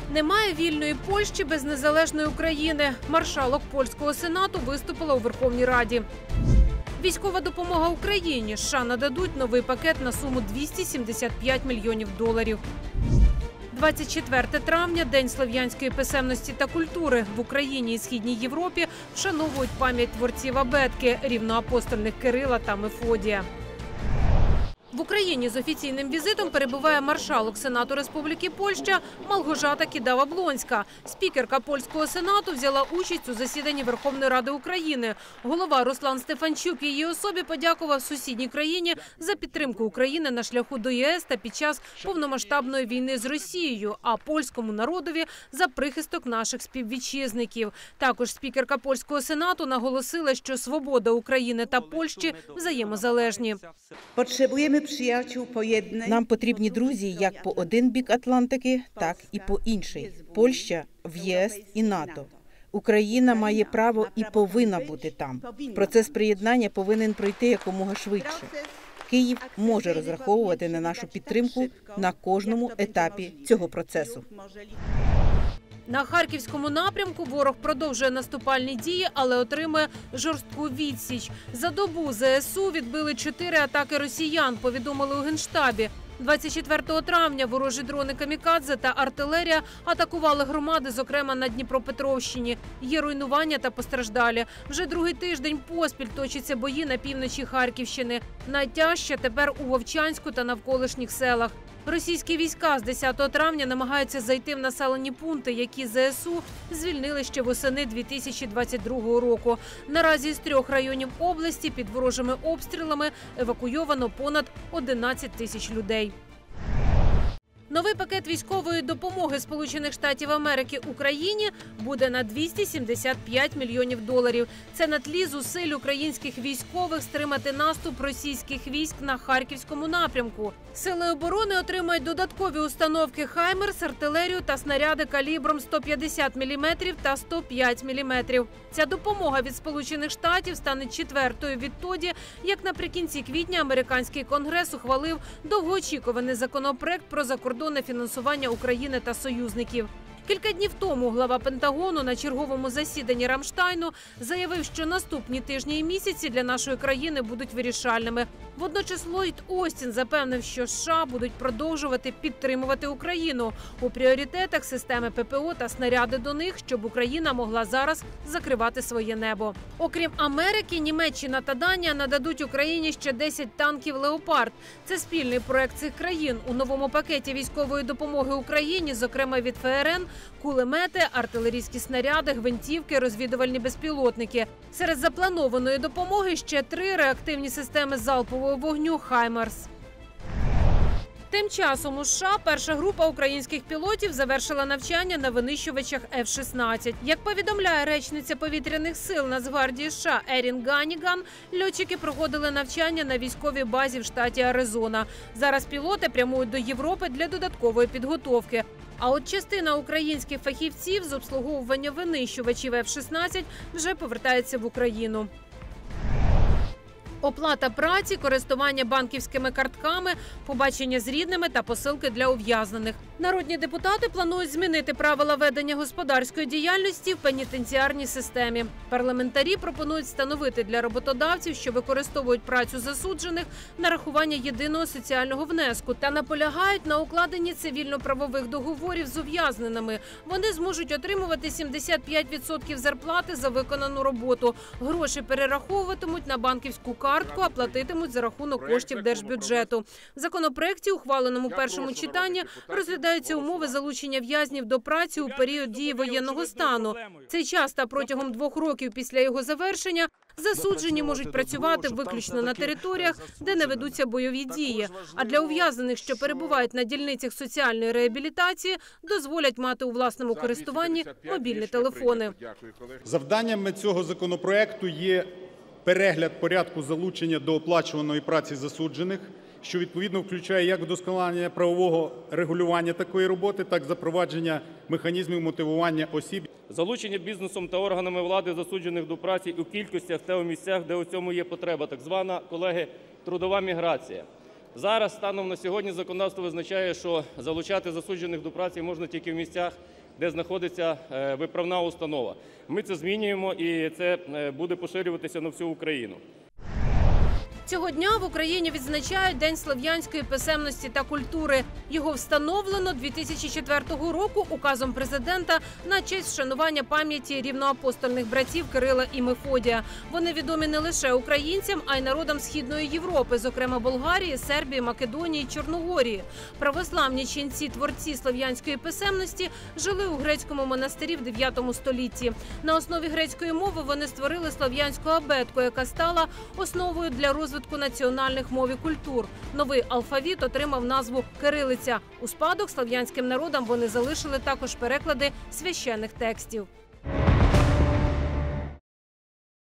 Немає вільної Польщі без незалежної України. Маршалок польського сенату виступила у Верховній Раді. Військова допомога Україні. США нададуть новий пакет на суму $275 мільйонів. 24 травня – День слов'янської писемності та культури. В Україні і Східній Європі вшановують пам'ять творців абетки – рівноапостольних Кирила та Мефодія. В Україні з офіційним візитом перебуває маршалок Сенату Республіки Польща Малгожата Кідава-Блонська. Спікерка польського сенату взяла участь у засіданні Верховної Ради України. Голова Руслан Стефанчук її особі подякував сусідній країні за підтримку України на шляху до ЄС та під час повномасштабної війни з Росією, а польському народові за прихисток наших співвітчизників. Також спікерка польського сенату наголосила, що свобода України та Польщі взаємозалежні. Нам потрібні друзі як по один бік Атлантики, так і по інший. Польща в ЄС і НАТО. Україна має право і повинна бути там. Процес приєднання повинен пройти якомога швидше. Київ може розраховувати на нашу підтримку на кожному етапі цього процесу. На Харківському напрямку ворог продовжує наступальні дії, але отримує жорстку відсіч. За добу ЗСУ відбили 4 атаки росіян, повідомили у Генштабі. 24 травня ворожі дрони «Камікадзе» та артилерія атакували громади, зокрема на Дніпропетровщині. Є руйнування та постраждалі. Вже другий тиждень поспіль точаться бої на півночі Харківщини. Найтяжче тепер у Вовчанську та навколишніх селах. Російські війська з 10 травня намагаються зайти в населені пункти, які ЗСУ звільнили ще восени 2022 року. Наразі з 3 районів області під ворожими обстрілами евакуйовано понад 11 тисяч людей. Новий пакет військової допомоги Сполучених Штатів Америки Україні буде на $275 мільйонів. Це на тлі зусиль українських військових стримати наступ російських військ на Харківському напрямку. Сили оборони отримають додаткові установки «Хаймерс», артилерію та снаряди калібром 150 мм та 105 мм. Ця допомога від Сполучених Штатів стане 4-ю відтоді, як наприкінці квітня американський конгрес ухвалив довгоочікуваний законопроект про закордонне фінансування України та союзників. Кілька днів тому глава Пентагону на черговому засіданні Рамштайну заявив, що наступні тижні і місяці для нашої країни будуть вирішальними. Водночас Ллойд Остін запевнив, що США будуть продовжувати підтримувати Україну. У пріоритетах системи ППО та снаряди до них, щоб Україна могла зараз закривати своє небо. Окрім Америки, Німеччина та Данія нададуть Україні ще 10 танків «Леопард». Це спільний проект цих країн. У новому пакеті військової допомоги Україні, зокрема від ФРН, кулемети, артилерійські снаряди, гвинтівки, розвідувальні безпілотники. Серед запланованої допомоги ще 3 реактивні системи залпового вогню «Хаймерс». Тим часом у США перша група українських пілотів завершила навчання на винищувачах F-16. Як повідомляє речниця повітряних сил Нацгвардії США Ерін Ганніган, льотчики проходили навчання на військовій базі в штаті Аризона. Зараз пілоти прямують до Європи для додаткової підготовки. А от частина українських фахівців з обслуговування винищувачів F-16 вже повертається в Україну. Оплата праці, користування банківськими картками, побачення з рідними та посилки для ув'язнених. Народні депутати планують змінити правила ведення господарської діяльності в пенітенціарній системі. Парламентарі пропонують встановити для роботодавців, що використовують працю засуджених, нарахування єдиного соціального внеску та наполягають на укладенні цивільно-правових договорів з ув'язненими. Вони зможуть отримувати 75% зарплати за виконану роботу. Гроші перераховуватимуть на банківську картку, а платитимуть за рахунок коштів держбюджету. В законопроекті, ухваленому у першому читанні, розглядаються умови залучення в'язнів до праці у період дії воєнного стану. Цей час та протягом 2 років після його завершення засуджені можуть працювати виключно на територіях, де не ведуться бойові дії. А для ув'язнених, що перебувають на дільницях соціальної реабілітації, дозволять мати у власному користуванні мобільні телефони. Завданнями цього законопроекту є перегляд порядку залучення до оплачуваної праці засуджених, що відповідно включає як вдосконалення правового регулювання такої роботи, так і запровадження механізмів мотивування осіб. Залучення бізнесом та органами влади засуджених до праці у кількостях та у місцях, де у цьому є потреба, так звана, колеги, трудова міграція. Зараз, станом на сьогодні, законодавство визначає, що залучати засуджених до праці можна тільки в місцях, де знаходиться виправна установа. Ми це змінюємо, і це буде поширюватися на всю Україну. Цього дня в Україні відзначають День слов'янської писемності та культури. Його встановлено 2004 року указом президента на честь вшанування пам'яті рівноапостольних братів Кирила і Мефодія. Вони відомі не лише українцям, а й народам Східної Європи, зокрема Болгарії, Сербії, Македонії, Чорногорії. Православні ченці-творці слов'янської писемності жили у грецькому монастирі в 9 столітті. На основі грецької мови вони створили слов'янську абетку, яка стала основою для розвитку національних мов і культур. Новий алфавіт отримав назву кирилиця. У спадок слов'янським народам вони залишили також переклади священних текстів.